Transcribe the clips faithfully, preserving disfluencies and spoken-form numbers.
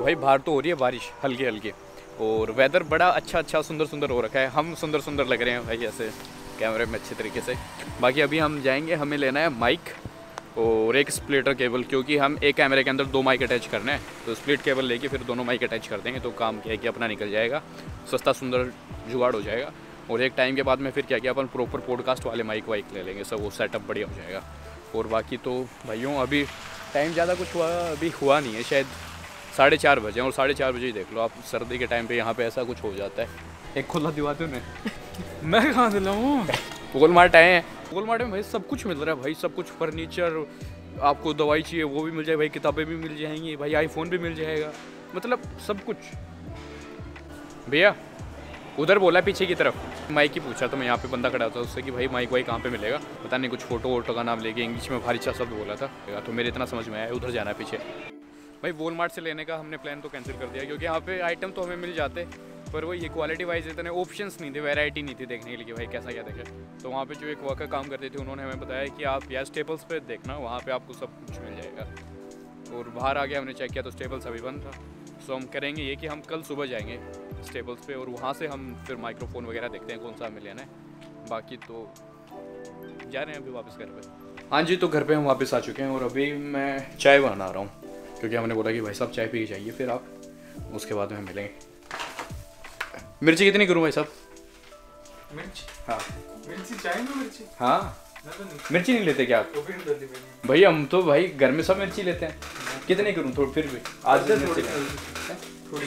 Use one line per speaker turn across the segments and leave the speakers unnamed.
भाई बाहर तो हो रही है बारिश हल्की हल्की, और वेदर बड़ा अच्छा अच्छा सुंदर सुंदर हो रखा है। हम सुंदर सुंदर लग रहे हैं भाई ऐसे कैमरे में अच्छे तरीके से। बाकी अभी हम जाएंगे, हमें लेना है माइक और एक स्प्लिटर केबल, क्योंकि हम एक कैमरे के अंदर दो माइक अटैच करना है। तो स्प्लिट केबल लेके फिर दोनों माइक अटैच कर देंगे, तो काम क्या है कि अपना निकल जाएगा, सस्ता सुंदर जुगाड़ हो जाएगा। और एक टाइम के बाद में फिर क्या किया अपन प्रॉपर पॉडकास्ट वाले माइक वाइक ले लेंगे, सब वो सेटअप बढ़िया हो जाएगा। और बाकी तो भाइयों अभी टाइम ज़्यादा कुछ हुआ अभी हुआ नहीं है, शायद साढ़े चार बजे, और साढ़े चार बजे ही देख लो आप, सर्दी के टाइम पे यहाँ पे ऐसा कुछ हो जाता है। एक खुला दिवाते उन्हें मैं कहाँ दिलाऊँ, वॉलमार्ट आए हैं। वॉलमार्ट में भाई सब कुछ मिल रहा है भाई, सब कुछ, फर्नीचर, आपको दवाई चाहिए वो भी मिल जाए भाई, किताबें भी मिल जाएंगी भाई, आईफोन भी मिल जाएगा, मतलब सब कुछ। भैया उधर बोला पीछे की तरफ, माइक ही पूछा तो मैं यहाँ पे बंदा खड़ा था उससे कि भाई माइक वाइक कहाँ पे मिलेगा, पता नहीं कुछ फोटो वोटो का नाम लेके इंग्लिश में भारी सा शब्द बोला था, तो मेरे इतना समझ में आया उधर जाना पीछे। भाई वॉलमार्ट से लेने का हमने प्लान तो कैंसिल कर दिया, क्योंकि यहाँ पे आइटम तो हमें मिल जाते, पर वो ये क्वालिटी वाइज इतने ऑप्शंस नहीं थे, वैरायटी नहीं थी देखने के लिए भाई कैसा क्या देखे। तो वहाँ पे जो एक वर्कर काम करते थे उन्होंने हमें बताया कि आप या स्टेपल्स पे देखना, वहाँ पे आपको सब कुछ मिल जाएगा। और बाहर आ गया, हमने चेक किया तो स्टेपल्स अभी बंद था। सो हम करेंगे ये कि हम कल सुबह जाएंगे स्टेपल्स पे, और वहाँ से हम फिर माइक्रोफोन वगैरह देखते हैं कौन सा हमें लेना है। बाकी तो जा रहे हैं अभी वापस घर पे। हाँ जी, तो घर पे हम वापस आ चुके हैं, और अभी मैं चाय बना रहा हूँ, क्योंकि हमने बोला कि भाई साहब चाय पी के जाइए, फिर आप उसके बाद में मिलेंगे। मिर्ची कितनी करूँ भाई साहब?
मिर्ची?
हाँ
मिर्ची चाय में मिर्ची?
हाँ
तो नहीं।
मिर्ची नहीं लेते क्या आप?
तो फिर
भाई हम तो भाई घर में सब मिर्ची लेते हैं, कितने करूँ थोड़ी, फिर भी आज मिर्ची
थोड़ी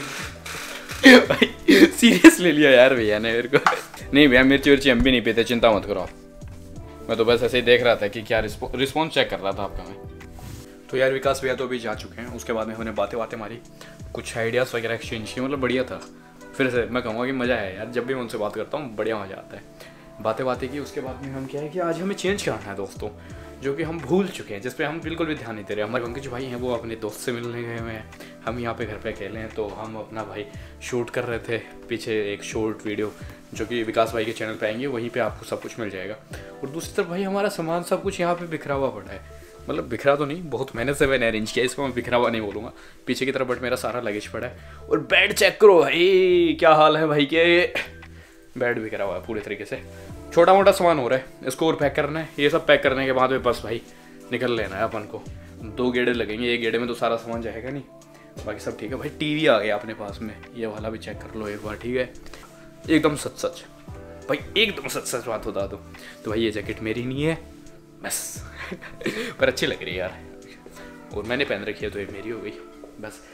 भाई सीरियस ले लिया यार भैया ने मेरे को। नहीं भैया मिर्ची वर्ची हम भी नहीं पीते, चिंता मत करो आप। मैं तो बस ऐसे ही देख रहा था कि क्या रिस्पॉन्स चेक कर रहा था आपका मैं। तो यार विकास भैया तो अभी जा चुके हैं, उसके बाद में हमने बातें बातें मारी, कुछ आइडियाज़ वगैरह एक्सचेंज किए, मतलब बढ़िया था। फिर से मैं कहूँगा कि मज़ा है यार, जब भी मैं उनसे बात करता हूँ बढ़िया मज़ा आता है। बातें बातें की, उसके बाद में हम क्या है कि आज हमें चेंज कराना है दोस्तों, जो कि हम भूल चुके हैं, जिस पे हम बिल्कुल भी ध्यान नहीं दे रहे। हमारे पंकज भाई हैं वो अपने दोस्त से मिलने गए हुए हैं, हम यहाँ पे घर पे अकेले हैं। तो हम अपना भाई शूट कर रहे थे पीछे एक शॉर्ट वीडियो, जो कि विकास भाई के चैनल पे आएंगे, वहीं पे आपको सब कुछ मिल जाएगा। और दूसरी तरफ भाई हमारा सामान सब कुछ यहाँ पे बिखरा हुआ पड़ा है, मतलब बिखरा तो नहीं, बहुत मेहनत से मैंने अरेंज किया, इसको मैं बिखरा हुआ नहीं बोलूँगा, पीछे की तरफ बट मेरा सारा लगेज पड़ा है। और बेड चेक करो भाई, क्या हाल है भाई के, बेड बिखरा हुआ है पूरे तरीके से। छोटा मोटा सामान हो रहा है, इसको और पैक करना है। ये सब पैक करने के बाद में बस भाई निकल लेना है अपन को। दो गेड़े लगेंगे, एक गेड़े में तो सारा सामान जाएगा नहीं, बाकी सब ठीक है। भाई टीवी आ गया अपने पास में, ये वाला भी चेक कर लो एक बार, ठीक है, एकदम सच सच भाई, एकदम सच सच बात होता तो तो भाई ये जैकेट मेरी नहीं है बस पर अच्छी लग रही है यार, और मैंने पहन रखी है तो ये मेरी हो गई बस।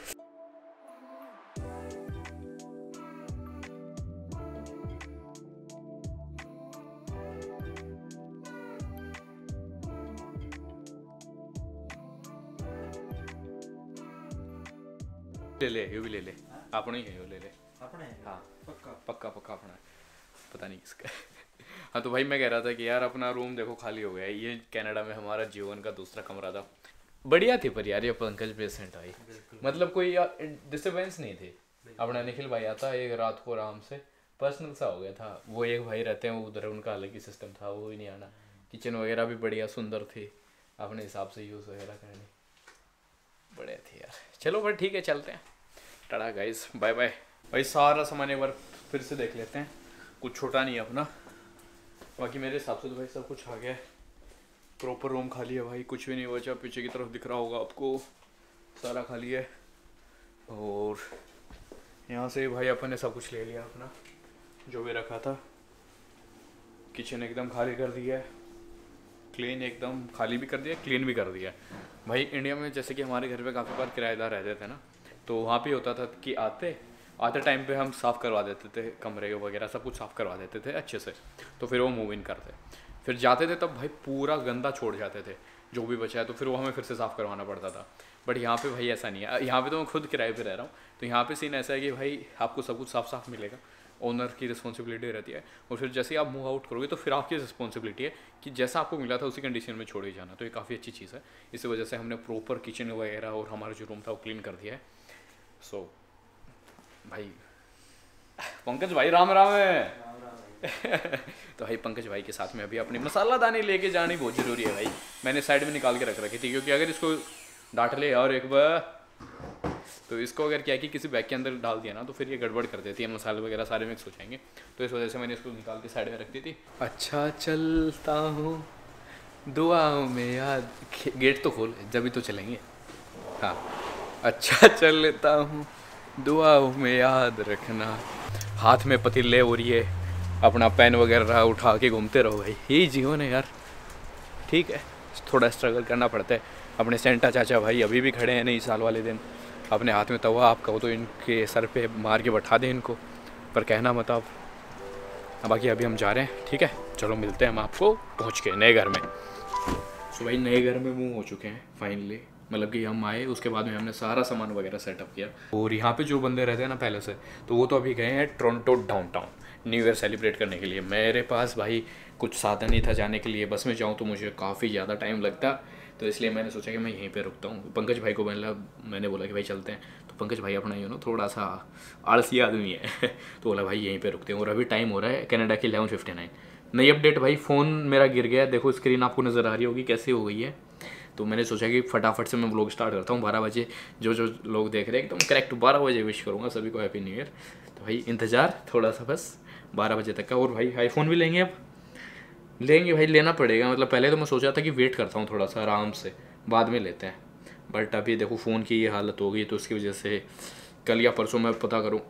ले ले ये भी ले ले, अपना ही है वो, ले ले
अपना है।
हाँ
पक्का
पक्का पक्का अपना है, पता नहीं किसका। हाँ तो भाई मैं कह रहा था कि यार अपना रूम देखो खाली हो गया है, ये कनाडा में हमारा जीवन का दूसरा कमरा था, बढ़िया थी। पर यार ये पंकज पेशेंट आई, मतलब कोई डिस्टर्बेंस नहीं थी। अपना निखिल भाई आता एक रात को आराम से, पर्सनल सा हो गया था। वो एक भाई रहते हैं उधर, उनका अलग ही सिस्टम था, वो ही नहीं आना। किचन वगैरह भी बढ़िया सुंदर थी, अपने हिसाब से यूज़ वगैरह करनी बढ़िया थी यार। चलो भाई ठीक है, चलते हैं, टाटा गाइस, बाय बाय। भाई सारा सामान एक बार फिर से देख लेते हैं, कुछ छोटा नहीं है अपना, बाकी मेरे हिसाब से तो भाई सब कुछ आ गया है। प्रॉपर रूम खाली है भाई, कुछ भी नहीं बचा, पीछे की तरफ दिख रहा होगा आपको, सारा खाली है। और यहाँ से भाई अपन ने सब कुछ ले लिया अपना, जो भी रखा था। किचन एकदम खाली कर दिया है, क्लीन एकदम खाली भी कर दिया, क्लीन भी कर दिया। भाई इंडिया में जैसे कि हमारे घर पे काफ़ी बार किराएदार रहते थे ना, तो वहाँ पे होता था कि आते आते टाइम पे हम साफ़ करवा देते थे, कमरे वगैरह सब कुछ साफ़ करवा देते थे अच्छे से, तो फिर वो मूव इन करते। फिर जाते थे तब भाई पूरा गंदा छोड़ जाते थे, जो भी बचा है तो फिर वो हमें फिर से साफ़ करवाना पड़ता था। बट यहाँ पे भाई ऐसा नहीं है, यहाँ पे तो मैं खुद किराए पे रह रहा हूँ, तो यहाँ पे सीन ऐसा है कि भाई आपको सब कुछ साफ साफ मिलेगा, ओनर की रिस्पॉन्सिबिलिटी रहती है। और फिर जैसे ही आप मूव आउट करोगे तो फिर आपकी रिस्पॉन्सिबिलिटी है कि जैसा आपको मिला था उसी कंडीशन में छोड़ के जाना। तो ये काफ़ी अच्छी चीज़ है, इसी वजह से हमने प्रॉपर किचन वगैरह और हमारा जो रूम था वो क्लीन कर दिया है। सो so, भाई पंकज भाई राम राम है तो भाई पंकज भाई के साथ में अभी अपनी मसाला दानी लेके जानी बहुत ज़रूरी है भाई। मैंने साइड में निकाल के रख रखी थी, क्योंकि अगर इसको डांट ले और एक बार तो इसको अगर क्या है कि किसी बैग के अंदर डाल दिया ना तो फिर ये गड़बड़ कर देती है, मसाले वगैरह सारे मिक्स हो जाएंगे। तो इस वजह से मैंने इसको निकाल के साइड में रख दी थी। अच्छा चलता हूँ दुआओं में याद, गेट तो खोल जब तो चलेंगे। हाँ, अच्छा चलता हूँ दुआओं में याद रखना, हाथ में पतीले और ये अपना पेन वगैरह उठा के घूमते रहो भाई, यही जीवन है यार। ठीक है, थोड़ा स्ट्रगल करना पड़ता है। अपने सेंटा चाचा भाई अभी भी खड़े हैं नई साल वाले दिन, अपने हाथ में तवा, आप कहो तो इनके सर पे मार के बैठा दें इनको, पर कहना मत आप। बाकी अभी हम जा रहे हैं, ठीक है, चलो मिलते हैं हम आपको पहुँच के नए घर में। सो भाई नए घर में मूव हो चुके हैं फाइनली, मतलब कि हम आए उसके बाद में हमने सारा सामान वगैरह सेटअप किया। और यहाँ पे जो बंदे रहते हैं ना पहले से, तो वो तो अभी गए हैं Toronto downtown new year celebrate करने के लिए। मेरे पास भाई कुछ साधन नहीं था जाने के लिए, बस में जाऊँ तो मुझे काफ़ी ज़्यादा टाइम लगता, तो इसलिए मैंने सोचा कि मैं यहीं पे रुकता हूँ। पंकज भाई को मतलब मैंने बोला कि भाई चलते हैं, तो पंकज भाई अपना यू नो थोड़ा सा आलसी आदमी है तो बोला भाई यहीं पे रुकते हैं। और अभी टाइम हो रहा है कनाडा की इलेवन फिफ्टी नाइन। नई अपडेट भाई, फ़ोन मेरा गिर गया, देखो स्क्रीन आपको नज़र आ रही होगी कैसी हो गई है। तो मैंने सोचा कि फटाफट से मैं व्लॉग स्टार्ट करता हूँ बारह बजे, जो जो लोग देख रहे हैं एकदम करेक्ट बारह बजे विश करूँगा सभी को हैप्पी न्यू ईयर। तो भाई इंतज़ार थोड़ा सा बस बारह बजे तक का। और भाई आईफोन भी लेंगे, अब लेंगे भाई, लेना पड़ेगा। मतलब पहले तो मैं सोचा था कि वेट करता हूँ थोड़ा सा आराम से, बाद में लेते हैं, बट अभी देखो फ़ोन की ये हालत हो गई, तो उसकी वजह से कल या परसों मैं पता करूँ।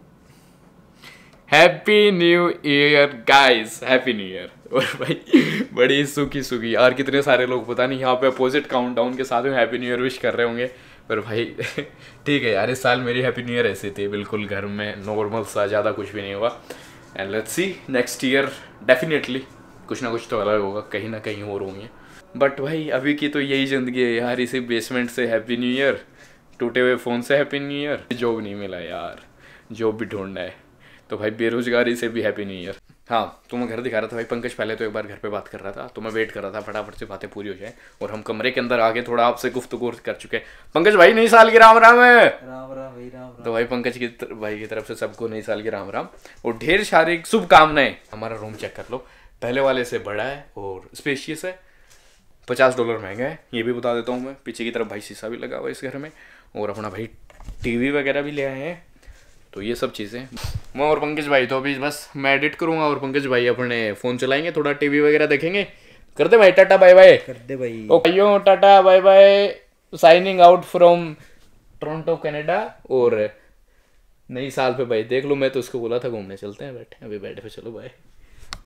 Happy new year guys, happy new year. और भाई बड़ी सुखी सुखी यार, कितने सारे लोग पता नहीं यहाँ पे अपोजिट काउंटडाउन के साथ में हैप्पी न्यू ईयर विश कर रहे होंगे, पर भाई ठीक है यार, इस साल मेरी हैप्पी न्यू ईयर ऐसी थी बिल्कुल घर में नॉर्मल सा, ज़्यादा कुछ भी नहीं हुआ। And let's see next year definitely कुछ ना कुछ तो अलग होगा, कहीं ना कहीं और होंगे। बट भाई अभी की तो यही ज़िंदगी है यार, इसी बेसमेंट से हैप्पी न्यू ईयर, टूटे हुए फ़ोन से हैप्पी न्यू ईयर, जॉब नहीं मिला यार, जॉब भी ढूंढना है, तो भाई बेरोजगारी से भी हैप्पी न्यू ईयर। हाँ, तो मैं घर दिखा रहा था भाई, पंकज पहले तो एक बार घर पे बात कर रहा था, तो मैं वेट कर रहा था फटाफट से बातें पूरी हो जाए और हम कमरे के अंदर आके थोड़ा आपसे गुफ्तगू कर चुके हैं। पंकज भाई नई साल की राम राम है।
राम राम भाई, राम राम।
तो भाई पंकज की भाई की तरफ से सबको नई साल की राम राम और ढेर सारी शुभकामनाएं। हमारा रूम चेक कर लो, पहले वाले से बड़ा है और स्पेशियस है, पचास डॉलर महंगा है, ये भी बता देता हूँ मैं। पीछे की तरफ भाई शीशा भी लगा हुआ है इस घर में, और अपना भाई टीवी वगैरह भी ले आए हैं, तो ये सब चीज़ें। मैं और पंकज भाई तो अभी बस मैं एडिट करूँगा और पंकज भाई अपने फ़ोन चलाएंगे, थोड़ा टीवी वगैरह देखेंगे। कर दे भाई टाटा बाय बाय।
कर दे भाई।
Okay yo tata bye bye, signing out from Toronto Canada. और नई साल पे भाई देख लो, मैं तो उसको बोला था घूमने चलते हैं, बैठे अभी बैठे पे, चलो बाय।